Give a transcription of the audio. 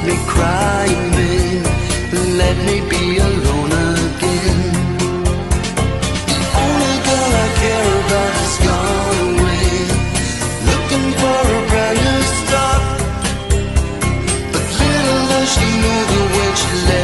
me crying, babe. Let me be alone again. The only girl I care about has gone away, looking for a brand new start. But little does she know the way she left.